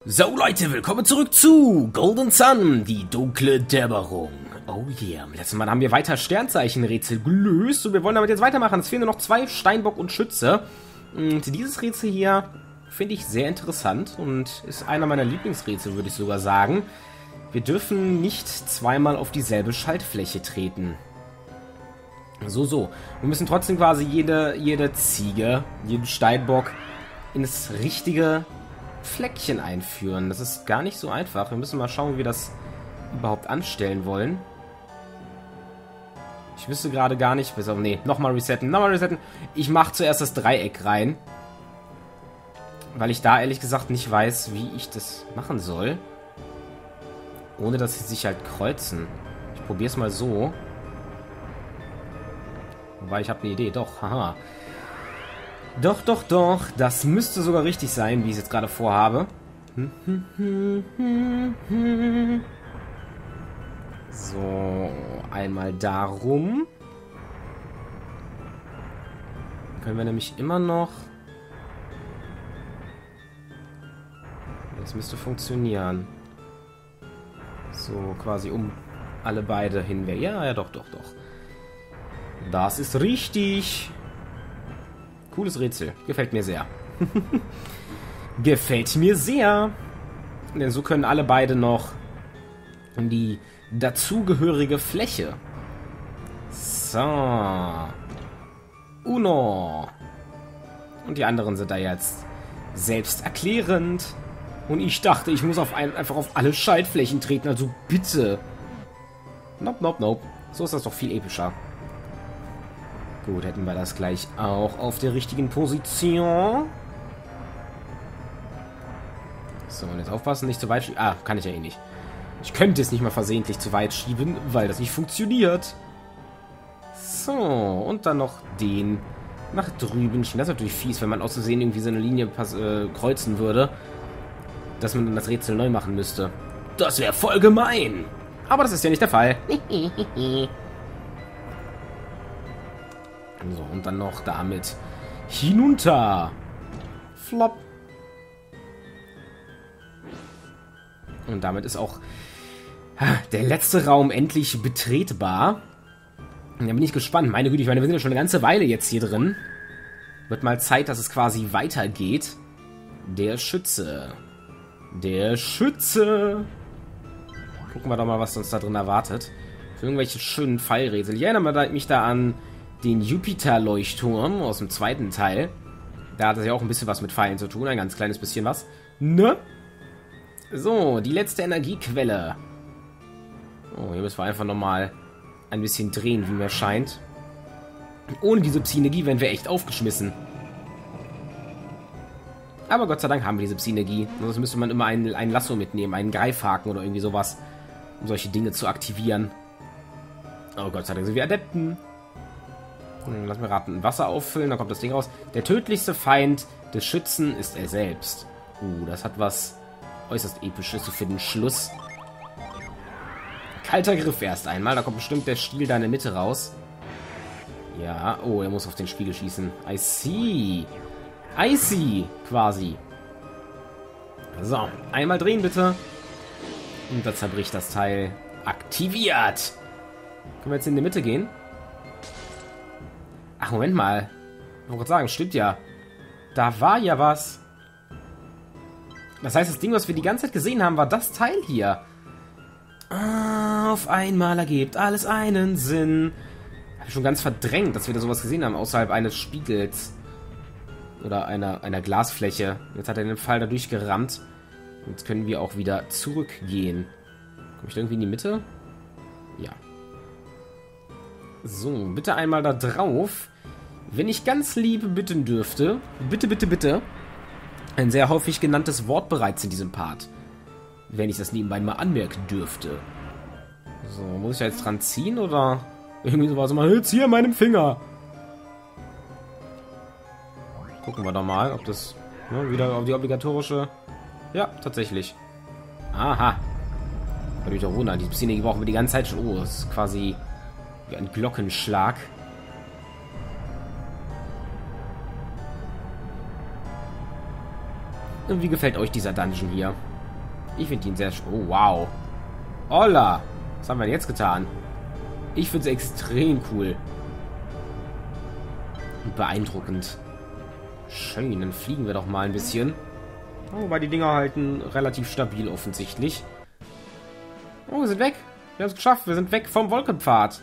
So Leute, willkommen zurück zu Golden Sun, die dunkle Dämmerung. Oh yeah, letztes Mal haben wir weiter Sternzeichenrätsel gelöst und wir wollen damit jetzt weitermachen. Es fehlen nur noch 2, Steinbock und Schütze. Und dieses Rätsel hier finde ich sehr interessant und ist einer meiner Lieblingsrätsel, würde ich sogar sagen. Wir dürfen nicht zweimal auf dieselbe Schaltfläche treten. So. Wir müssen trotzdem quasi jede Ziege, jeden Steinbock ins richtige Fleckchen einführen. Das ist gar nicht so einfach. Wir müssen mal schauen, wie wir das überhaupt anstellen wollen. Ich wüsste gerade gar nicht. Nee, nochmal resetten. Ich mache zuerst das Dreieck rein. Weil ich da ehrlich gesagt nicht weiß, wie ich das machen soll. Ohne dass sie sich halt kreuzen. Ich probiere es mal so. Wobei, ich habe eine Idee. Doch, haha. Doch. Das müsste sogar richtig sein, wie ich es jetzt gerade vorhabe. So, einmal darum. Können wir nämlich immer noch... Das müsste funktionieren. So, quasi um alle beide hinweg. Ja, doch. Das ist richtig. Cooles Rätsel. Gefällt mir sehr. Gefällt mir sehr. Denn so können alle beide noch in die dazugehörige Fläche. So. Uno. Und die anderen sind da jetzt selbsterklärend. Und ich dachte, ich muss einfach auf alle Schaltflächen treten. Also bitte. Nope. So ist das doch viel epischer. Gut, hätten wir das gleich auch auf der richtigen Position. So, und jetzt aufpassen, nicht zu weit schieben. Ah, kann ich ja eh nicht. Ich könnte es nicht mal versehentlich zu weit schieben, weil das nicht funktioniert. So, und dann noch den nach drüben schieben. Das ist natürlich fies, wenn man aus Versehen irgendwie so eine Linie kreuzen würde, dass man dann das Rätsel neu machen müsste. Das wäre voll gemein. Aber das ist ja nicht der Fall. So, und dann noch damit hinunter. Flop. Und damit ist auch der letzte Raum endlich betretbar. Und da bin ich gespannt. Meine Güte, wir sind ja schon eine ganze Weile jetzt hier drin. Wird mal Zeit, dass es quasi weitergeht. Der Schütze. Gucken wir doch mal, was uns da drin erwartet. Für irgendwelche schönen Pfeilrätsel. Ich erinnere mich da an den Jupiter-Leuchtturm aus dem zweiten Teil. Da hat es ja auch ein bisschen was mit Pfeilen zu tun. Ein ganz kleines bisschen was. Ne? So, die letzte Energiequelle. Oh, hier müssen wir einfach nochmal ein bisschen drehen, wie mir scheint. Ohne diese Psynergie wären wir echt aufgeschmissen. Aber Gott sei Dank haben wir diese Psynergie. Sonst müsste man immer ein Lasso mitnehmen, einen Greifhaken oder irgendwie sowas, um solche Dinge zu aktivieren. Oh Gott sei Dank sind wir Adepten. Lass mir raten. Wasser auffüllen, dann kommt das Ding raus. Der tödlichste Feind des Schützen ist er selbst. Das hat was äußerst Episches für den Schluss. Kalter Griff erst einmal. Da kommt bestimmt der Stiel da in der Mitte raus. Ja. Oh, er muss auf den Spiegel schießen. I see. Quasi. So. Einmal drehen, bitte. Und da zerbricht das Teil. Aktiviert. Können wir jetzt in die Mitte gehen? Ach, Moment mal. Ich wollte gerade sagen, stimmt ja. Da war ja was. Das heißt, das Ding, was wir die ganze Zeit gesehen haben, war das Teil hier. Auf einmal ergibt alles einen Sinn. Habe ich schon ganz verdrängt, dass wir da sowas gesehen haben, außerhalb eines Spiegels. Oder einer Glasfläche. Jetzt hat er den Pfeil da durchgerammt. Jetzt können wir auch wieder zurückgehen. Komme ich da irgendwie in die Mitte? Ja. So, bitte einmal da drauf. Wenn ich ganz lieb bitten dürfte, bitte, ein sehr häufig genanntes Wort bereits in diesem Part. Wenn ich das nebenbei mal anmerken dürfte. So, muss ich da jetzt dran ziehen, oder? Irgendwie sowas mal, jetzt hier an meinem Finger. Gucken wir doch mal, ob das wieder auf die obligatorische... Ja, tatsächlich. Aha. Kann mich doch wundern, die Szene brauchen wir die ganze Zeit schon. Oh, das ist quasi... wie ein Glockenschlag. Und wie gefällt euch dieser Dungeon hier? Ich finde ihn sehr... Oh, wow. Holla. Was haben wir denn jetzt getan? Ich finde es extrem cool. Und beeindruckend. Schön, dann fliegen wir doch mal ein bisschen. Oh, wobei die Dinger halten relativ stabil offensichtlich. Oh, wir sind weg. Wir haben es geschafft. Wir sind weg vom Wolkenpfad.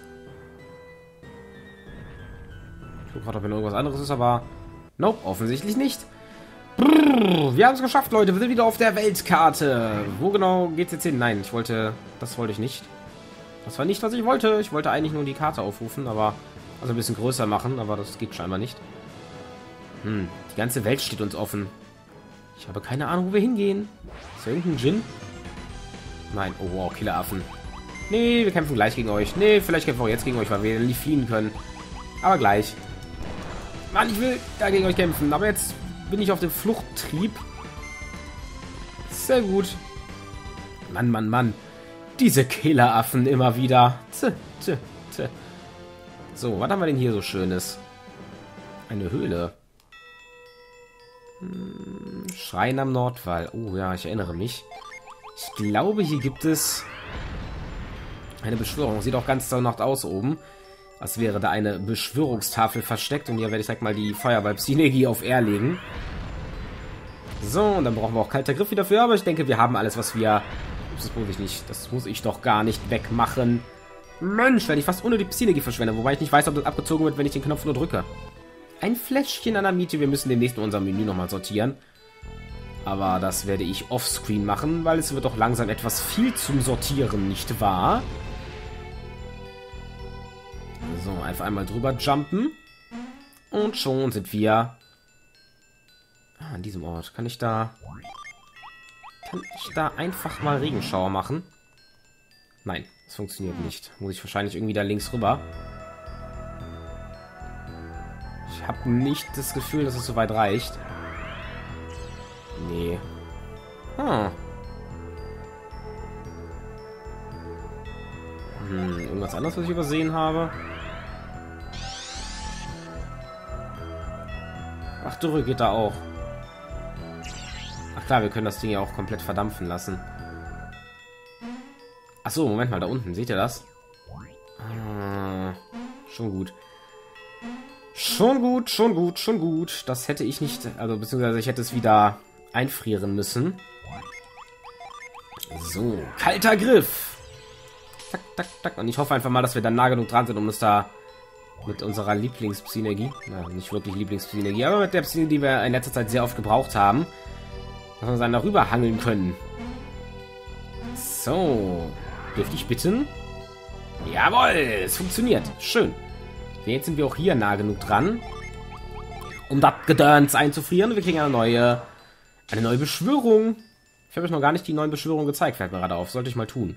Ich gucke gerade, ob hier noch irgendwas anderes ist, aber... Nope, offensichtlich nicht. Brrr, wir haben es geschafft, Leute. Wir sind wieder auf der Weltkarte. Wo genau geht's jetzt hin? Nein, ich wollte... Das wollte ich nicht. Das war nicht, was ich wollte. Ich wollte eigentlich nur die Karte aufrufen, aber... Also ein bisschen größer machen, aber das geht scheinbar nicht. Die ganze Welt steht uns offen. Ich habe keine Ahnung, wo wir hingehen. Ist da irgendein Djinn? Nein. Oh, wow, Killeraffen. Nee, wir kämpfen gleich gegen euch. Nee, vielleicht kämpfen wir auch jetzt gegen euch, weil wir nicht fliehen können. Aber gleich. Mann, ich will da gegen euch kämpfen. Aber jetzt bin ich auf dem Fluchttrieb. Sehr gut. Mann, Mann, Mann. Diese Killeraffen immer wieder. So, was haben wir denn hier so Schönes? Eine Höhle. Schrein am Nordwall. Oh ja, ich erinnere mich. Ich glaube, hier gibt es eine Beschwörung. Sieht auch ganz danach aus oben. Als wäre da eine Beschwörungstafel versteckt. Und hier werde ich, sag mal, die Feuerball-Synergie auf R legen. So, und dann brauchen wir auch kalter Griff wieder für. Aber ich denke, wir haben alles, was wir... Das muss ich nicht. Das muss ich doch gar nicht wegmachen. Mensch, werde ich fast ohne die Synergie verschwenden. Wobei ich nicht weiß, ob das abgezogen wird, wenn ich den Knopf nur drücke. Ein Fläschchen an der Miete. Wir müssen demnächst in unserem Menü nochmal sortieren. Aber das werde ich offscreen machen, weil es wird doch langsam etwas viel zum Sortieren, nicht wahr? So, einfach einmal drüber jumpen. Und schon sind wir an diesem Ort. Kann ich da einfach mal Regenschauer machen? Nein, das funktioniert nicht. Muss ich wahrscheinlich irgendwie da links rüber. Ich habe nicht das Gefühl, dass es so weit reicht. Nee. Irgendwas anderes, was ich übersehen habe? Ach, Dürre geht da auch. Ach klar, wir können das Ding ja auch komplett verdampfen lassen. Ach so, Moment mal, da unten. Seht ihr das? Schon gut. Schon gut. Das hätte ich nicht... Also, beziehungsweise ich hätte es wieder einfrieren müssen. So, kalter Griff. Tak, tak, tak. Und ich hoffe einfach mal, dass wir dann nah genug dran sind, um uns da mit unserer Lieblingspsynergie, na, nicht wirklich Lieblingspsynergie, aber mit der Psynergie, die wir in letzter Zeit sehr oft gebraucht haben, dass wir uns dann darüber hangeln können. So, dürfte ich bitten? Jawohl, es funktioniert. Schön. Jetzt sind wir auch hier nah genug dran, um das Gedöns einzufrieren. Wir kriegen eine neue Beschwörung. Ich habe euch noch gar nicht die neuen Beschwörungen gezeigt, fällt mir gerade auf. Sollte ich mal tun.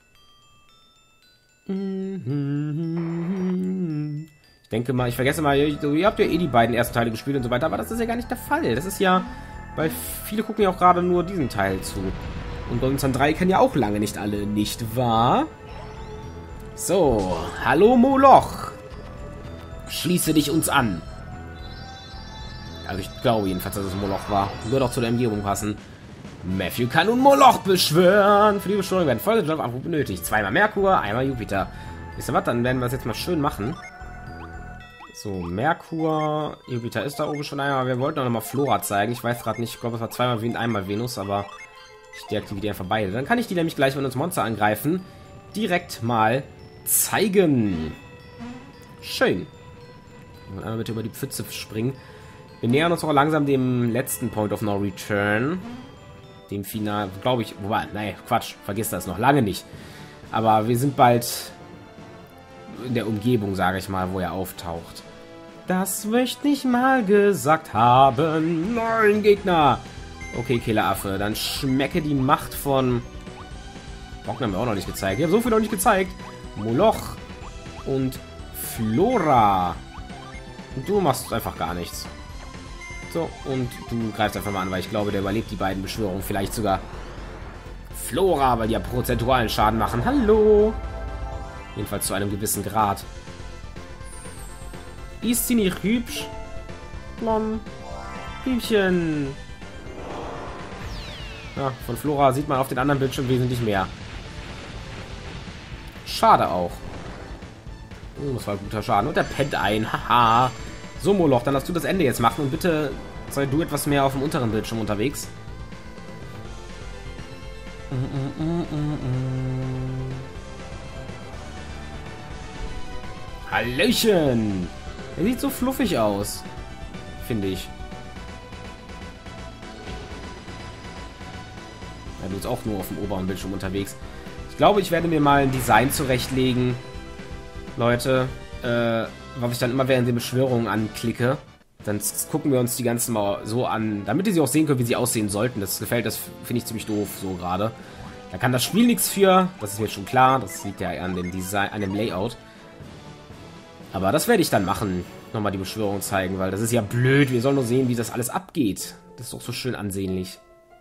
Ich denke mal, ich vergesse mal, ihr habt ja eh die beiden ersten Teile gespielt und so weiter, aber das ist ja gar nicht der Fall. Das ist ja, weil viele gucken ja auch gerade nur diesen Teil zu. Und Golden Sun 3 kennen ja auch lange nicht alle, nicht wahr? So, hallo Moloch. Schließe dich uns an. Also ich glaube jedenfalls, dass es Moloch war. Würde auch zu der Umgebung passen. Matthew kann nun Moloch beschwören. Für die Beschwörung werden folgende Jobs benötigt. Zweimal Merkur, einmal Jupiter. Wisst ihr was? Dann werden wir es jetzt mal schön machen. So, Merkur. Jupiter ist da oben schon einmal. Wir wollten auch nochmal Flora zeigen. Ich weiß gerade nicht. Ich glaube, es war zweimal Venus, einmal Venus, aber ich deaktiviere einfach beide. Dann kann ich die nämlich gleich, wenn uns Monster angreifen, direkt mal zeigen. Schön. Und einmal bitte über die Pfütze springen. Wir nähern uns auch langsam dem letzten Point of No Return. Dem Final, glaube ich. Wobei, nein, Quatsch. Vergiss das noch lange nicht. Aber wir sind bald in der Umgebung, sage ich mal, wo er auftaucht. Das möchte ich mal gesagt haben. Nein, Gegner. Okay, Killeraffe. Dann schmecke die Macht von... Bocken haben wir auch noch nicht gezeigt. Ich habe so viel noch nicht gezeigt. Moloch und Flora. Und du machst einfach gar nichts. So, und du greifst einfach mal an, weil ich glaube, der überlebt die beiden Beschwörungen. Vielleicht sogar Flora, weil die ja prozentualen Schaden machen. Hallo! Jedenfalls zu einem gewissen Grad. Ist sie nicht hübsch? Blom. Hübchen. Ja, von Flora sieht man auf den anderen Bildschirmen wesentlich mehr. Schade auch. Oh, das war ein guter Schaden. Und der pennt ein. Haha. So, Moloch, dann darfst du das Ende jetzt machen. Und bitte sei du etwas mehr auf dem unteren Bildschirm unterwegs. Hallöchen! Er sieht so fluffig aus. Finde ich. Ja, du bist auch nur auf dem oberen Bildschirm unterwegs. Ich glaube, ich werde mir mal ein Design zurechtlegen. Leute, was ich dann immer während der Beschwörungen anklicke. Dann gucken wir uns die ganzen mal so an, damit ihr sie auch sehen könnt, wie sie aussehen sollten. Das finde ich ziemlich doof, so gerade. Da kann das Spiel nichts für, das ist mir schon klar. Das liegt ja an dem Design, an dem Layout. Aber das werde ich dann machen. Nochmal die Beschwörung zeigen, weil das ist ja blöd. Wir sollen nur sehen, wie das alles abgeht. Das ist doch so schön ansehnlich.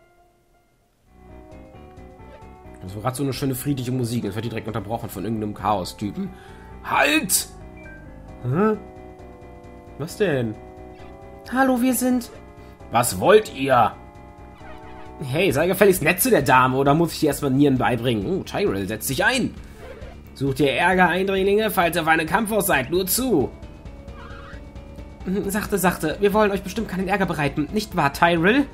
Das war gerade so eine schöne friedliche Musik. Jetzt wird die direkt unterbrochen von irgendeinem Chaos-Typen. Halt! Hä? Was denn? Hallo, wir sind... Was wollt ihr? Hey, sei gefälligst nett zu der Dame, oder muss ich dir erstmal Nieren beibringen? Oh, Tyrell, setz dich ein. Sucht ihr Ärger, Eindringlinge, falls ihr auf einen Kampf aus seid, nur zu. Sachte, wir wollen euch bestimmt keinen Ärger bereiten, nicht wahr, Tyrell?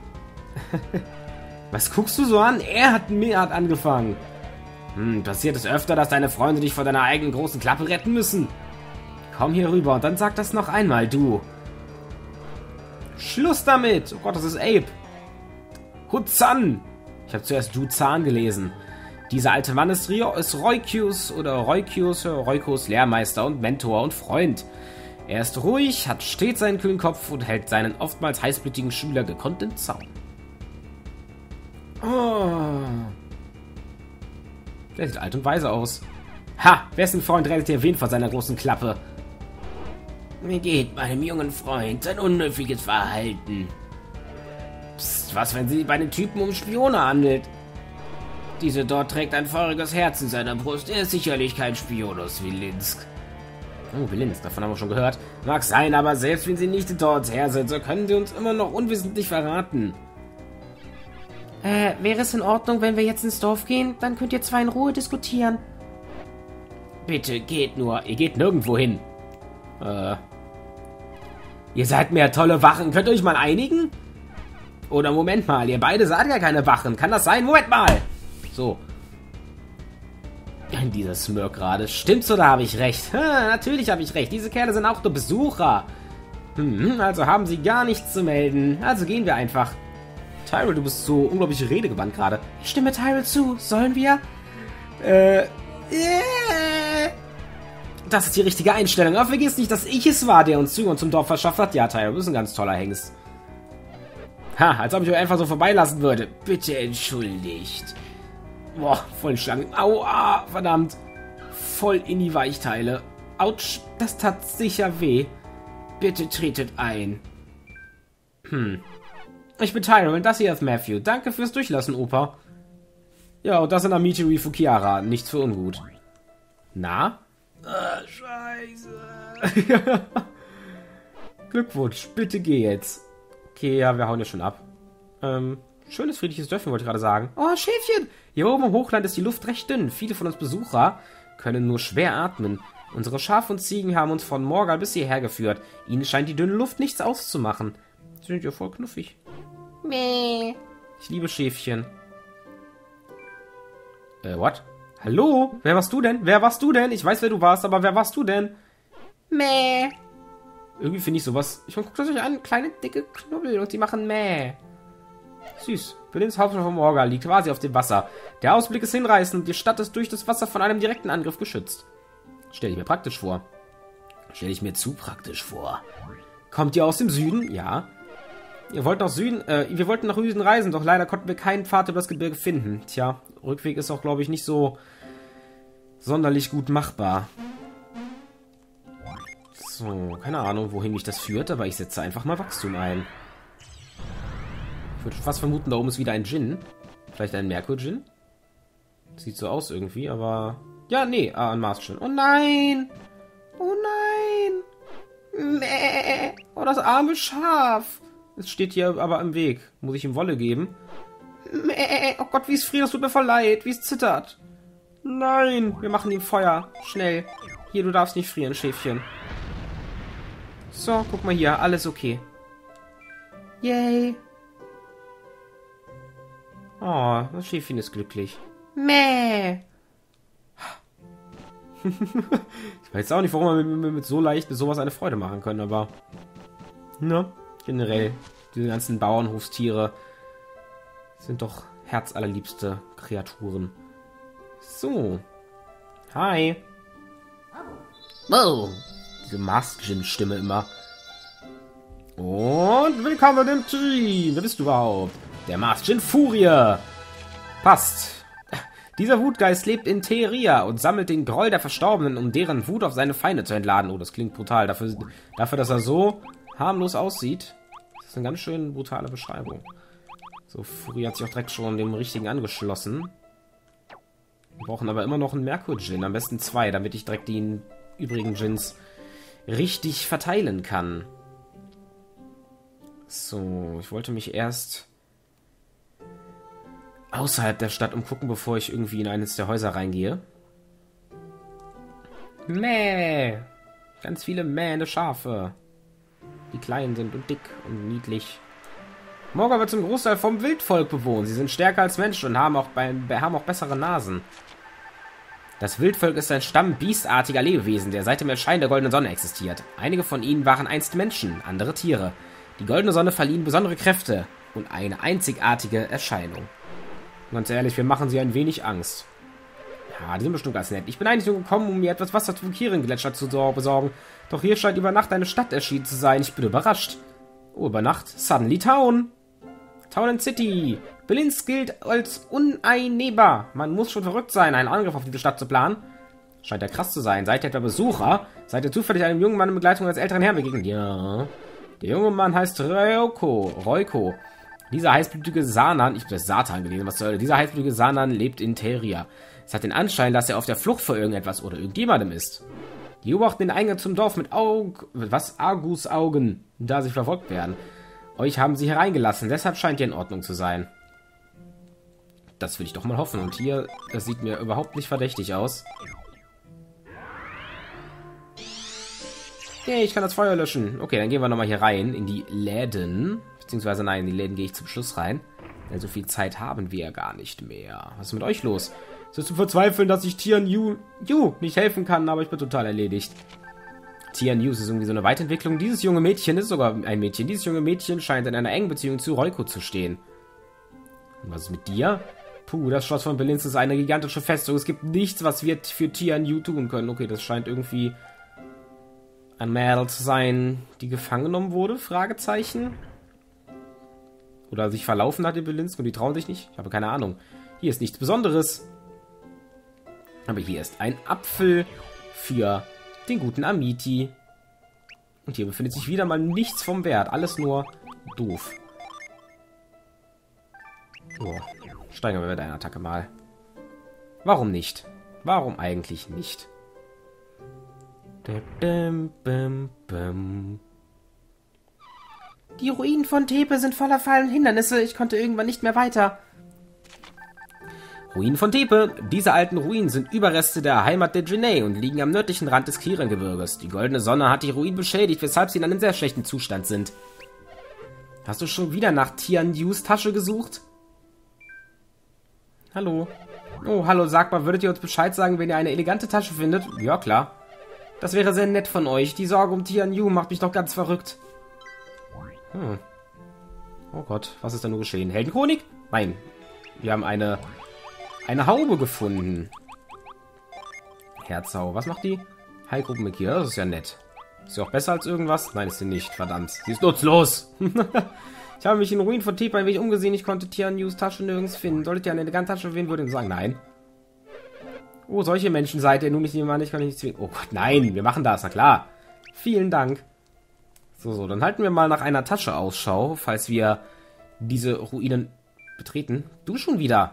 Was guckst du so an? Er hat angefangen. Passiert es öfter, dass deine Freunde dich vor deiner eigenen großen Klappe retten müssen? Komm hier rüber und dann sag das noch einmal, du. Schluss damit! Oh Gott, das ist Abe. Huzan! Ich habe zuerst Juzan gelesen. Dieser alte Mann ist Roykius Lehrmeister und Mentor und Freund. Er ist ruhig, hat stets seinen kühlen Kopf und hält seinen oftmals heißblütigen Schüler gekonnt im Zaum. Oh. Der sieht alt und weise aus. Ha! Wessen Freund rettet hier wen vor seiner großen Klappe? Wie geht meinem jungen Freund sein unhöfliches Verhalten? Psst, was, wenn sie bei den Typen um Spione handelt? Diese dort trägt ein feuriges Herz in seiner Brust. Er ist sicherlich kein Spion aus Wilinsk. Oh, Wilinsk, davon haben wir schon gehört. Mag sein, aber selbst wenn sie nicht dort her sind, so können sie uns immer noch unwissentlich verraten. Wäre es in Ordnung, wenn wir jetzt ins Dorf gehen? Dann könnt ihr zwei in Ruhe diskutieren. Bitte, geht nur. Ihr geht nirgendwo hin. Ihr seid mehr tolle Wachen. Könnt ihr euch mal einigen? Oder Moment mal, ihr beide seid ja keine Wachen. Kann das sein? Moment mal. So. Dieser Smirk gerade. Stimmt's oder habe ich recht? Natürlich habe ich recht. Diese Kerle sind auch nur Besucher. Also haben sie gar nichts zu melden. Also gehen wir einfach. Tyrell, du bist so unglaublich redegewandt gerade. Ich stimme Tyrell zu. Sollen wir? Das ist die richtige Einstellung. Aber vergiss nicht, dass ich es war, der uns Zugang zum Dorf verschafft hat. Ja, Tyrell, du bist ein ganz toller Hengst. Ha, als ob ich euch einfach so vorbeilassen würde. Bitte entschuldigt. Boah, voll Schlangen. Aua, verdammt. Voll in die Weichteile. Autsch, das tat sicher weh. Bitte tretet ein. Ich bin Tyrell und das hier ist Matthew. Danke fürs Durchlassen, Opa. Ja, und das sind Amici Fukiara. Nichts für ungut. Na? Scheiße. Glückwunsch, bitte geh jetzt. Okay, ja, wir hauen ja schon ab. Schönes, friedliches Dörfchen, wollte ich gerade sagen. Oh, Schäfchen! Hier oben im Hochland ist die Luft recht dünn. Viele von uns Besucher können nur schwer atmen. Unsere Schafe und Ziegen haben uns von Morgal bis hierher geführt. Ihnen scheint die dünne Luft nichts auszumachen. Sie sind ja voll knuffig. Mäh. Ich liebe Schäfchen. What? Hallo? Wer warst du denn? Wer warst du denn? Ich weiß, wer du warst, aber wer warst du denn? Mäh. Irgendwie finde ich sowas... Ich meine, guckt euch an, kleine, dicke Knubbel und die machen Mäh. Süß. Berlins Hauptstadt von Morgal liegt quasi auf dem Wasser. Der Ausblick ist hinreißend. Die Stadt ist durch das Wasser von einem direkten Angriff geschützt. Stell ich mir praktisch vor. Stell ich mir zu praktisch vor. Kommt ihr aus dem Süden? Ja. Wir wollten nach Süden reisen, doch leider konnten wir keinen Pfad über das Gebirge finden. Tja, Rückweg ist auch, glaube ich, nicht so sonderlich gut machbar. So, keine Ahnung, wohin mich das führt, aber ich setze einfach mal Wachstum ein. Ich würde fast vermuten, da oben ist wieder ein Djinn. Vielleicht ein Merkur-Djinn? Sieht so aus irgendwie, aber... Ja, nee, ein Mars-Djinn. Oh nein! Oh nein! Mäh! Oh, das arme Schaf! Es steht hier aber im Weg. Muss ich ihm Wolle geben? Oh Gott, wie es friert, das tut mir voll leid. Wie es zittert. Nein, wir machen ihm Feuer. Schnell. Hier, du darfst nicht frieren, Schäfchen. So, guck mal hier. Alles okay. Yay. Oh, das Schäfchen ist glücklich. Mäh. Ich weiß auch nicht, warum wir mit so leicht mit sowas eine Freude machen können, aber... Ne? Generell, diese ganzen Bauernhofstiere sind doch herzallerliebste Kreaturen. So. Hi. Wow. Diese Masked-Stimme immer. Und willkommen im Team. Wer bist du überhaupt? Der Masked Furie. Passt. Dieser Wutgeist lebt in Teria und sammelt den Groll der Verstorbenen, um deren Wut auf seine Feinde zu entladen. Oh, das klingt brutal. Dafür, dass er so harmlos aussieht. Das ist eine ganz schön brutale Beschreibung. So, Furie hat sich auch direkt schon dem Richtigen angeschlossen. Wir brauchen aber immer noch einen Merkur-Djinn. Am besten 2, damit ich direkt die übrigen Djinns richtig verteilen kann. So, ich wollte mich erst außerhalb der Stadt umgucken, bevor ich irgendwie in eines der Häuser reingehe. Mäh. Ganz viele mähende Schafe. Die klein sind und dick und niedlich. Morga wird zum Großteil vom Wildvolk bewohnt. Sie sind stärker als Menschen und haben auch bessere Nasen. Das Wildvolk ist ein Stamm biestartiger Lebewesen, der seit dem Erscheinen der goldenen Sonne existiert. Einige von ihnen waren einst Menschen, andere Tiere. Die goldene Sonne verlieh ihnen besondere Kräfte und eine einzigartige Erscheinung. Ganz ehrlich, wir machen sie ein wenig Angst. Ja, die sind bestimmt ganz nett. Ich bin eigentlich nur gekommen, um mir etwas Wasser zum Kirin-Gletscher zu besorgen. Doch hier scheint über Nacht eine Stadt erschienen zu sein. Ich bin überrascht. Oh, über Nacht? Suddenly Town. Town and City. Belinsk gilt als uneinnehmbar. Man muss schon verrückt sein, einen Angriff auf diese Stadt zu planen. Scheint ja krass zu sein. Seid ihr etwa Besucher? Seid ihr zufällig einem jungen Mann in Begleitung eines älteren Herrn begegnet? Ja. Der junge Mann heißt Royko. Dieser heißblütige Sanan, ich habe das Satan gelesen, was soll, dieser heißblütige Sanan lebt in Teria. Es hat den Anschein, dass er auf der Flucht vor irgendetwas oder irgendjemandem ist. Die beobachten den Eingang zum Dorf mit Argusaugen, da sie verfolgt werden. Euch haben sie hereingelassen, deshalb scheint ihr in Ordnung zu sein. Das will ich doch mal hoffen. Und hier, das sieht mir überhaupt nicht verdächtig aus. Okay, ich kann das Feuer löschen. Okay, dann gehen wir nochmal hier rein in die Läden. Beziehungsweise nein, in die Läden gehe ich zum Schluss rein. Denn so viel Zeit haben wir ja gar nicht mehr. Was ist mit euch los? Es ist zu verzweifeln, dass ich Tian Yu nicht helfen kann, aber ich bin total erledigt. Tian Yu ist irgendwie so eine Weiterentwicklung. Dieses junge Mädchen ist sogar ein Mädchen. Dieses junge Mädchen scheint in einer engen Beziehung zu Royko zu stehen. Und was ist mit dir? Puh, das Schloss von Belinsk ist eine gigantische Festung. Es gibt nichts, was wir für Tian Yu tun können. Okay, das scheint irgendwie ein Mädel zu sein, die gefangen genommen wurde? Fragezeichen. Oder sich verlaufen hat in Belinsk und die trauen sich nicht. Ich habe keine Ahnung. Hier ist nichts Besonderes. Aber hier ist ein Apfel für den guten Amiti. Und hier befindet sich wieder mal nichts vom Wert. Alles nur doof. So, steigern wir mit einer Attacke mal. Warum nicht? Warum eigentlich nicht? Die Ruinen von Tepe sind voller Fallen und Hindernisse. Ich konnte irgendwann nicht mehr weiter. Ruinen von Tepe. Diese alten Ruinen sind Überreste der Heimat der Djinné und liegen am nördlichen Rand des Kirin-Gebirges. Die goldene Sonne hat die Ruinen beschädigt, weshalb sie in einem sehr schlechten Zustand sind. Hast du schon wieder nach Tian Yus Tasche gesucht? Hallo. Oh, hallo, sag mal, würdet ihr uns Bescheid sagen, wenn ihr eine elegante Tasche findet? Ja, klar. Das wäre sehr nett von euch. Die Sorge um Tian Yu macht mich doch ganz verrückt. Oh Gott, was ist da nur geschehen? Heldenchronik? Nein. Wir haben eine Haube gefunden. Herzhau. Was macht die? Heilgruppen mit hier. Das ist ja nett. Ist sie auch besser als irgendwas? Nein, ist sie nicht. Verdammt. Sie ist nutzlos. Ich habe mich in Ruinen von Tepe ein wenig umgesehen. Ich konnte Tian Yus Tasche nirgends finden. Solltet ihr eine elegante Tasche finden, würde ich sagen, nein. Oh, solche Menschen seid ihr. Nun nicht jemand, ich kann nicht zwingen. Oh Gott, nein. Wir machen das. Na klar. Vielen Dank. So, dann halten wir mal nach einer Tasche Ausschau, falls wir diese Ruinen betreten. Du schon wieder.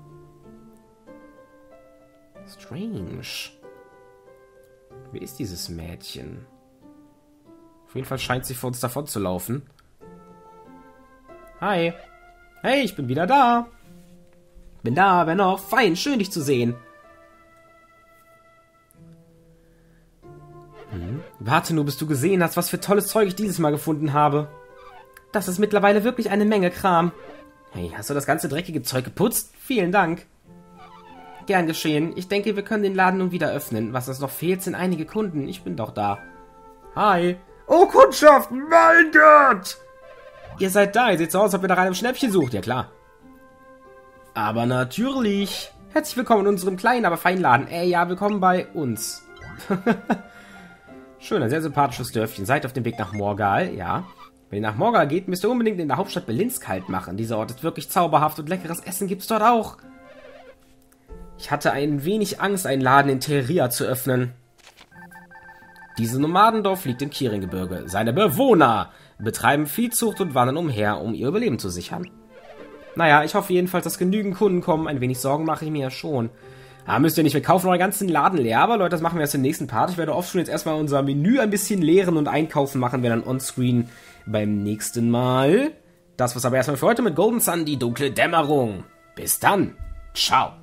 Strange. Wer ist dieses Mädchen? Auf jeden Fall scheint sie vor uns davon zu laufen. Hi. Hey, ich bin wieder da. Bin da, wer noch? Fein, schön dich zu sehen. Warte nur, bis du gesehen hast, was für tolles Zeug ich dieses Mal gefunden habe. Das ist mittlerweile wirklich eine Menge Kram. Hey, hast du das ganze dreckige Zeug geputzt? Vielen Dank. Gern geschehen. Ich denke, wir können den Laden nun wieder öffnen. Was uns noch fehlt, sind einige Kunden. Ich bin doch da. Hi. Oh, Kundschaft! Mein Gott! Ihr seid da. Ihr seht so aus, als ob ihr nach einem Schnäppchen sucht. Ja, klar. Aber natürlich. Herzlich willkommen in unserem kleinen, aber feinen Laden. Ja, willkommen bei uns. Schön, ein sehr sympathisches Dörfchen. Seid auf dem Weg nach Morgal, ja. Wenn ihr nach Morgal geht, müsst ihr unbedingt in der Hauptstadt Belinsk Halt machen. Dieser Ort ist wirklich zauberhaft und leckeres Essen gibt's dort auch. Ich hatte ein wenig Angst, einen Laden in Teria zu öffnen. Dieses Nomadendorf liegt im Kirin-Gebirge. Seine Bewohner betreiben Viehzucht und wandern umher, um ihr Überleben zu sichern. Naja, ich hoffe jedenfalls, dass genügend Kunden kommen. Ein wenig Sorgen mache ich mir ja schon. Müsst ihr nicht, wir kaufen euren ganzen Laden leer. Aber Leute, das machen wir erst im nächsten Part. Ich werde offscreen jetzt erstmal unser Menü ein bisschen leeren und einkaufen machen wir dann onscreen beim nächsten Mal. Das war's aber erstmal für heute mit Golden Sun, die dunkle Dämmerung. Bis dann. Ciao.